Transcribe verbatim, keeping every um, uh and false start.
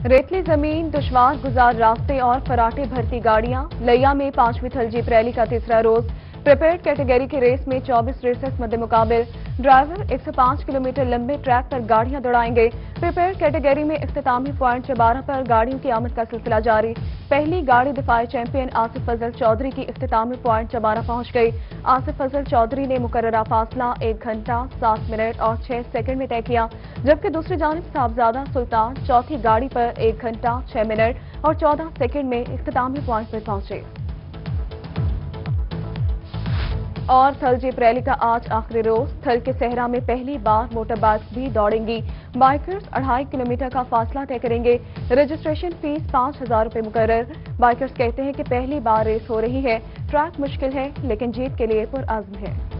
रेतली जमीन, दुश्वार गुजार रास्ते और फराटे भरती गाड़ियां। लैया में पांचवीं थल जीप रैली का तीसरा रोज। प्रिपेयर्ड कैटेगरी की रेस में चौबीस रेसर्स मध्य मुकाबिल। ड्राइवर एक सौ पाँच किलोमीटर लंबे ट्रैक पर गाड़ियां दौड़ाएंगे। प्रिपेयर्ड कैटेगरी में इख्तितामी पॉइंट चबारा पर गाड़ियों की आमद का सिलसिला जारी। पहली गाड़ी दिफाई चैंपियन आसिफ फजल चौधरी की इख्तितामी पॉइंट चबारा पहुंच गई। आसिफ फजल चौधरी ने मुकर्ररा फासला एक घंटा सात मिनट और छह सेकंड में तय किया, जबकि दूसरी जानिब साहबजादा सुल्तान चौथी गाड़ी पर एक घंटा छह मिनट और चौदह सेकंड में इख्तितामी पॉइंट पर पहुंचे। और थल जीप रैली का आज आखिरी रोज। थल के सहरा में पहली बार मोटर बाइक्स भी दौड़ेंगी। बाइकर्स अढ़ाई किलोमीटर का फासला तय करेंगे। रजिस्ट्रेशन फीस पाँच हजार रुपये मुकर्रर। बाइकर्स कहते हैं कि पहली बार रेस हो रही है, ट्रैक मुश्किल है लेकिन जीत के लिए पुरअज़्म है।